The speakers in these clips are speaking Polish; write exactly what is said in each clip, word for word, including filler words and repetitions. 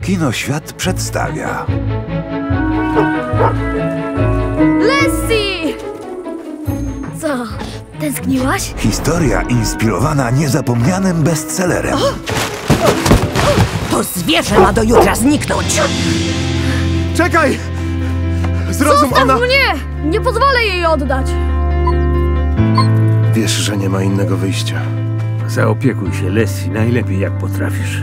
Kinoświat przedstawia Leslie! Co, tęskniłaś? historia inspirowana niezapomnianym bestsellerem. To zwierzę ma do jutra zniknąć! Czekaj! Zrozum, Zostaw ona... mnie! Nie pozwolę jej oddać! Wiesz, że nie ma innego wyjścia. Zaopiekuj się, Leslie, najlepiej jak potrafisz.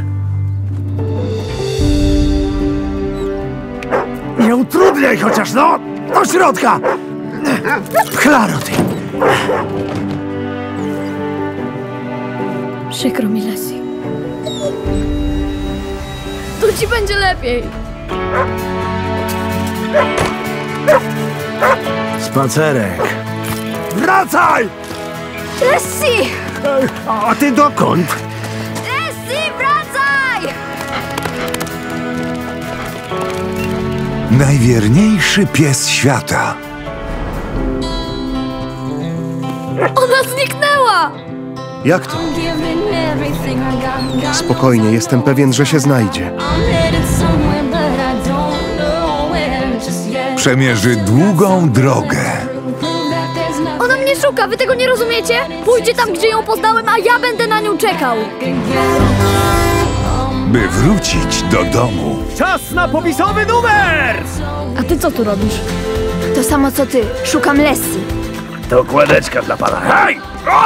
Nie utrudniaj chociaż, no! Do środka! Klaro, ty! Przykro mi, Leslie. Tu ci będzie lepiej. Spacerek. Wracaj! Leslie! A, a ty dokąd? Leslie, wracaj! Najwierniejszy pies świata. Ona zniknęła! Jak to? Spokojnie, jestem pewien, że się znajdzie. Przemierzy długą drogę, Ona mnie szuka, wy tego nie rozumiecie? Pójdzie tam, gdzie ją poznałem, a ja będę na nią czekał. by wrócić do domu. Czas na popisowy numer! A ty co tu robisz? To samo co ty. Szukam Leslie. To kładeczka dla pana. Hej!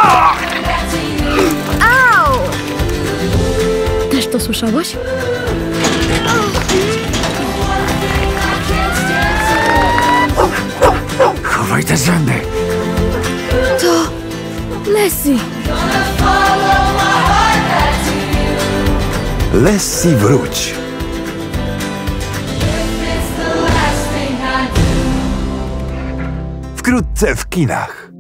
Au! Też to słyszałaś? Chowaj te zęby. To Leslie. Leslie, wróć. Wkrótce w kinach.